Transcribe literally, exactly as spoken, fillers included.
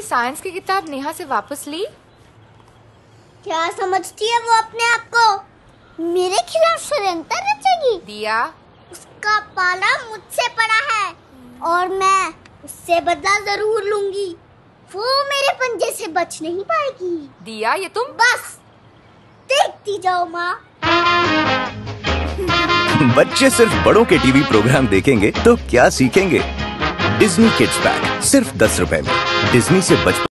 Science की किताब नेहा से वापस ली? क्या समझती है वो अपने आप को? मेरे खिलाफ षड्यंत्र रचेगी? दिया, उसका पाला मुझसे पड़ा है और मैं उससे बदला जरूर लूंगी। वो मेरे पंजे से बच नहीं पाएगी। दिया, ये तुम बस देखती जाओ माँ। बच्चे सिर्फ बड़ों के टीवी प्रोग्राम देखेंगे तो क्या सीखेंगे? डिज्नी किड्स पैक सिर्फ दस रुपए में। डिज्नी से बचपन